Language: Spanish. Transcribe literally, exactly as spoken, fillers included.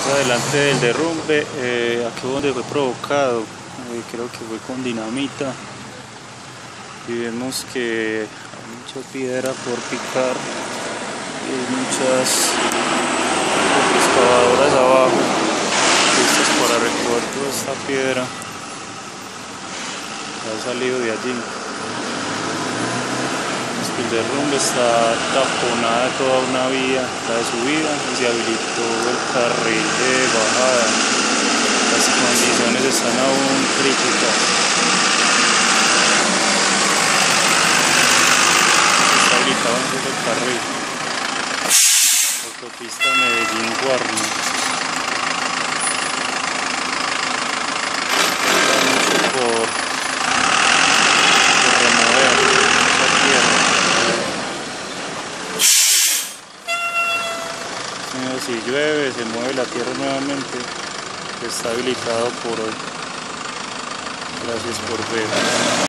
adelante del derrumbe, eh, aquí donde fue provocado, eh, creo que fue con dinamita, y vemos que hay mucha piedra por picar y hay muchas excavadoras abajo listas para recoger toda esta piedra que ha salido de allí. El derrumbe está taponada toda una vía, la de subida, y se habilitó el carril de bajada. Las condiciones están aún críticas. Está habilitado un solo carril. Autopista Medellín-Guarne. Falta mucho por, por remover esa tierra. Si llueve, se mueve la tierra nuevamente, está habilitado por hoy. Gracias por ver.